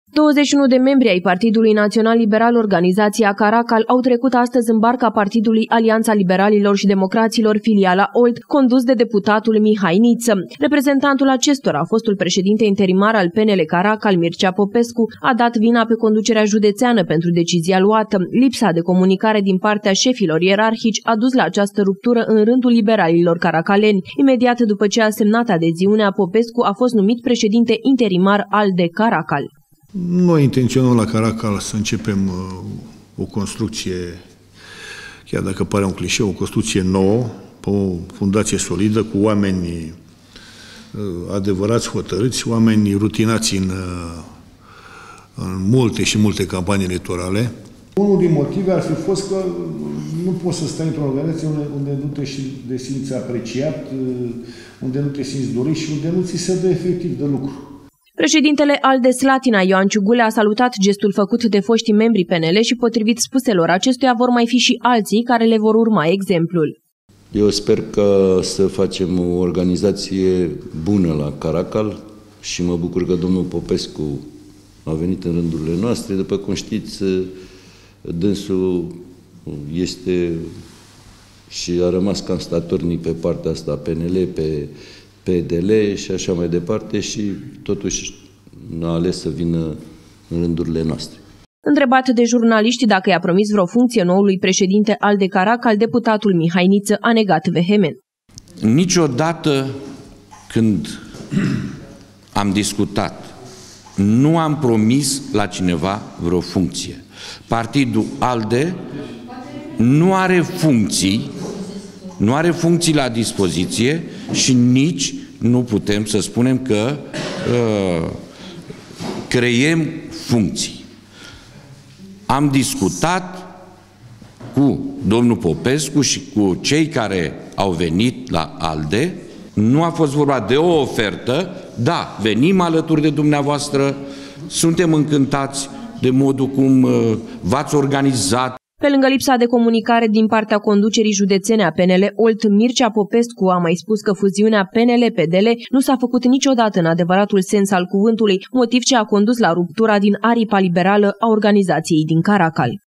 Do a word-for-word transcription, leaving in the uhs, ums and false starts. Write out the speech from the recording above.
douăzeci și unu de membri ai Partidului Național Liberal, organizația Caracal, au trecut astăzi în barca partidului Alianța Liberalilor și Democraților, filiala Olt, condus de deputatul Mihai Niță. Reprezentantul acestora, fostul președinte interimar al P N L Caracal, Mircea Popescu, a dat vina pe conducerea județeană pentru decizia luată. Lipsa de comunicare din partea șefilor ierarhici a dus la această ruptură în rândul liberalilor caracaleni. Imediat după ce a semnat adeziunea, Popescu a fost numit președinte interimar al de Caracal. Noi intenționăm la Caracal să începem uh, o construcție, chiar dacă pare un clișeu, o construcție nouă, pe o fundație solidă, cu oameni uh, adevărați, hotărâți, oameni rutinați în, uh, în multe și multe campanii electorale. Unul din motive ar fi fost că nu poți să stai într-o organizație unde, unde nu te, te simți apreciat, unde nu te simți dorit și unde nu ți se dă efectiv de lucru. Președintele ALDE Slatina, Ioan Ciugule, a salutat gestul făcut de foștii membri P N L și, potrivit spuselor acestuia, vor mai fi și alții care le vor urma exemplul. Eu sper că să facem o organizație bună la Caracal și mă bucur că domnul Popescu a venit în rândurile noastre. După cum știți, dânsul este și a rămas cam statornic pe partea asta, P N L, pe P D L și așa mai departe, și totuși a ales să vină în rândurile noastre. Întrebat de jurnaliști dacă i-a promis vreo funcție noului președinte al de Caracal, deputatul Mihai Niță a negat vehement. Niciodată când am discutat, nu am promis la cineva vreo funcție. Partidul ALDE nu are funcții, nu are funcții la dispoziție și nici nu putem să spunem că uh, creiem funcții. Am discutat cu domnul Popescu și cu cei care au venit la ALDE. Nu a fost vorba de o ofertă. Da, venim alături de dumneavoastră, suntem încântați de modul cum uh, v-ați organizat. Pe lângă lipsa de comunicare din partea conducerii județene a P N L Olt, Mircea Popescu a mai spus că fuziunea P N L P D L nu s-a făcut niciodată în adevăratul sens al cuvântului, motiv ce a condus la ruptura din aripa liberală a organizației din Caracal.